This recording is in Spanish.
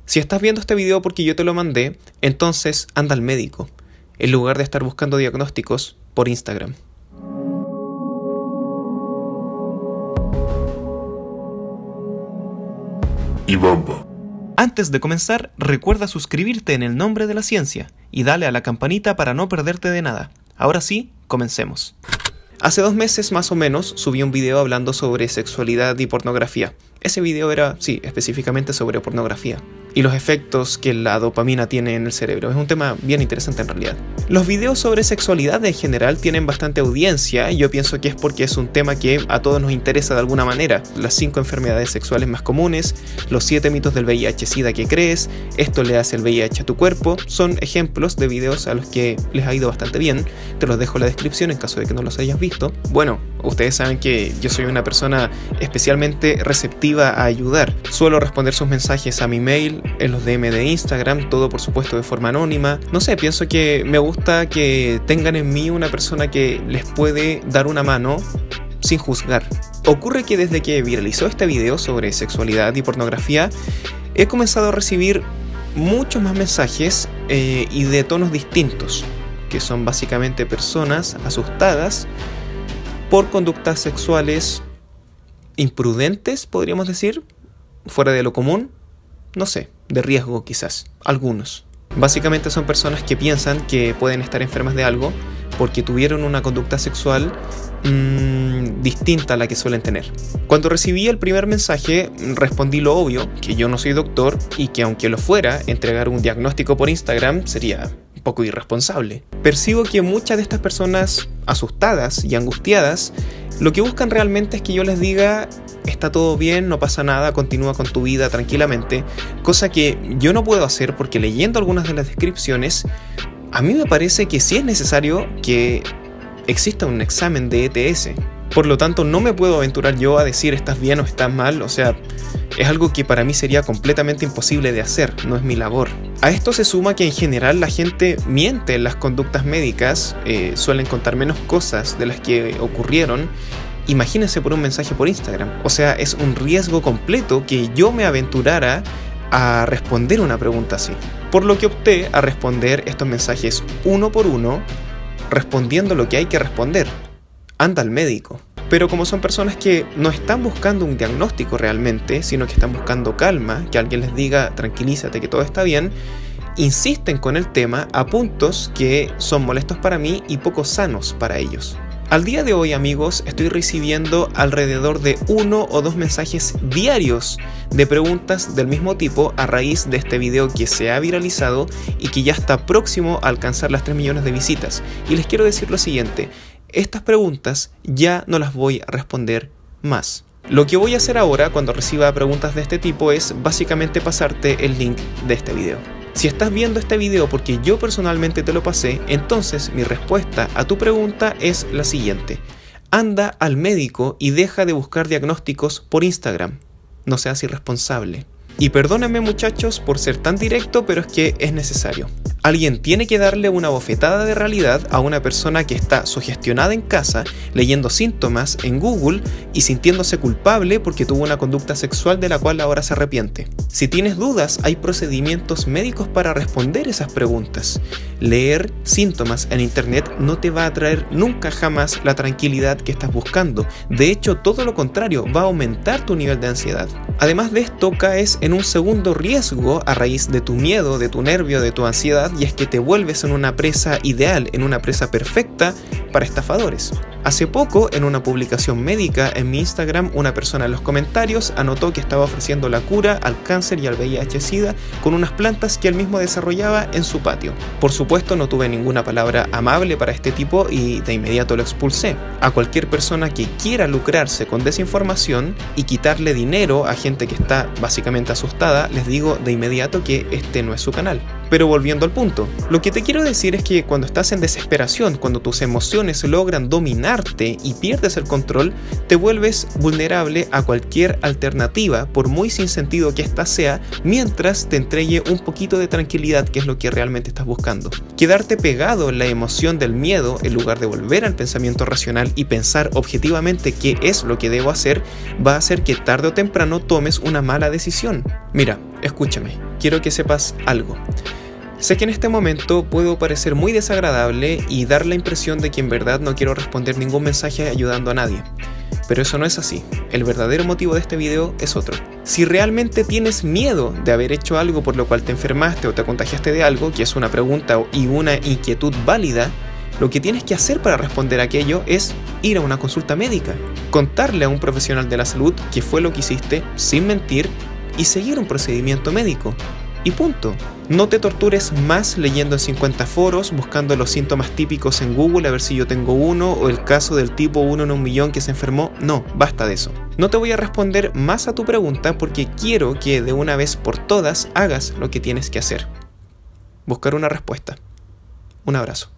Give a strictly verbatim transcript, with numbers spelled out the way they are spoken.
Si estás viendo este video porque yo te lo mandé, entonces anda al médico, en lugar de estar buscando diagnósticos por Instagram. Y bombo. Antes de comenzar, recuerda suscribirte en el nombre de la ciencia y dale a la campanita para no perderte de nada. Ahora sí, comencemos. Hace dos meses más o menos subí un video hablando sobre sexualidad y pornografía. Ese video era, sí, específicamente sobre pornografía y los efectos que la dopamina tiene en el cerebro. Es un tema bien interesante en realidad. Los videos sobre sexualidad en general tienen bastante audiencia y yo pienso que es porque es un tema que a todos nos interesa de alguna manera. Las cinco enfermedades sexuales más comunes, los siete mitos del V I H-Sida que crees, esto le hace el V I H a tu cuerpo, son ejemplos de videos a los que les ha ido bastante bien. Te los dejo en la descripción en caso de que no los hayas visto. Bueno, ustedes saben que yo soy una persona especialmente receptiva a ayudar. Suelo responder sus mensajes a mi mail, en los D M de Instagram, todo por supuesto de forma anónima. No sé, pienso que me gusta que tengan en mí una persona que les puede dar una mano sin juzgar. Ocurre que desde que viralizó este video sobre sexualidad y pornografía, he comenzado a recibir muchos más mensajes eh, y de tonos distintos, que son básicamente personas asustadas por conductas sexuales imprudentes, podríamos decir, fuera de lo común, no sé, de riesgo quizás, algunos. Básicamente son personas que piensan que pueden estar enfermas de algo porque tuvieron una conducta sexual mmm, distinta a la que suelen tener. Cuando recibí el primer mensaje, respondí lo obvio, que yo no soy doctor y que aunque lo fuera, entregar un diagnóstico por Instagram sería un poco irresponsable. Percibo que muchas de estas personas asustadas y angustiadas, lo que buscan realmente es que yo les diga: está todo bien, no pasa nada, continúa con tu vida tranquilamente, cosa que yo no puedo hacer porque leyendo algunas de las descripciones, a mí me parece que sí es necesario que exista un examen de E T S. Por lo tanto, no me puedo aventurar yo a decir estás bien o estás mal, o sea, es algo que para mí sería completamente imposible de hacer, no es mi labor. A esto se suma que en general la gente miente en las conductas médicas, eh, suelen contar menos cosas de las que ocurrieron. Imagínense por un mensaje por Instagram. O sea, es un riesgo completo que yo me aventurara a responder una pregunta así. Por lo que opté a responder estos mensajes uno por uno, respondiendo lo que hay que responder. Anda al médico. Pero como son personas que no están buscando un diagnóstico realmente, sino que están buscando calma, que alguien les diga tranquilízate que todo está bien, insisten con el tema a puntos que son molestos para mí y poco sanos para ellos. Al día de hoy, amigos, estoy recibiendo alrededor de uno o dos mensajes diarios de preguntas del mismo tipo a raíz de este video que se ha viralizado y que ya está próximo a alcanzar las tres millones de visitas. Y les quiero decir lo siguiente, estas preguntas ya no las voy a responder más. Lo que voy a hacer ahora cuando reciba preguntas de este tipo es básicamente pasarte el link de este video. Si estás viendo este video porque yo personalmente te lo pasé, entonces mi respuesta a tu pregunta es la siguiente. Anda al médico y deja de buscar diagnósticos por Instagram. No seas irresponsable. Y perdónenme muchachos por ser tan directo, pero es que es necesario. Alguien tiene que darle una bofetada de realidad a una persona que está sugestionada en casa, leyendo síntomas en Google y sintiéndose culpable porque tuvo una conducta sexual de la cual ahora se arrepiente. Si tienes dudas, hay procedimientos médicos para responder esas preguntas. Leer síntomas en internet no te va a traer nunca jamás la tranquilidad que estás buscando. De hecho, todo lo contrario, va a aumentar tu nivel de ansiedad. Además de esto, caes en un segundo riesgo a raíz de tu miedo, de tu nervio, de tu ansiedad, y es que te vuelves en una presa ideal, en una presa perfecta para estafadores. Hace poco, en una publicación médica en mi Instagram, una persona en los comentarios anotó que estaba ofreciendo la cura al cáncer y al V I H-Sida con unas plantas que él mismo desarrollaba en su patio. Por supuesto, no tuve ninguna palabra amable para este tipo y de inmediato lo expulsé. A cualquier persona que quiera lucrarse con desinformación y quitarle dinero a gente que está básicamente asustada, les digo de inmediato que este no es su canal. Pero volviendo al punto, lo que te quiero decir es que cuando estás en desesperación, cuando tus emociones logran dominarte y pierdes el control, te vuelves vulnerable a cualquier alternativa, por muy sin sentido que ésta sea, mientras te entregue un poquito de tranquilidad, que es lo que realmente estás buscando. Quedarte pegado en la emoción del miedo, en lugar de volver al pensamiento racional y pensar objetivamente qué es lo que debo hacer, va a hacer que tarde o temprano tomes una mala decisión. Mira, escúchame, quiero que sepas algo. Sé que en este momento puedo parecer muy desagradable y dar la impresión de que en verdad no quiero responder ningún mensaje ayudando a nadie. Pero eso no es así. El verdadero motivo de este video es otro. Si realmente tienes miedo de haber hecho algo por lo cual te enfermaste o te contagiaste de algo, que es una pregunta y una inquietud válida, lo que tienes que hacer para responder a aquello es ir a una consulta médica, contarle a un profesional de la salud qué fue lo que hiciste sin mentir y seguir un procedimiento médico. Y punto. No te tortures más leyendo en cincuenta foros, buscando los síntomas típicos en Google a ver si yo tengo uno o el caso del tipo uno en un millón que se enfermó. No, basta de eso. No te voy a responder más a tu pregunta porque quiero que de una vez por todas hagas lo que tienes que hacer. Buscar una respuesta. Un abrazo.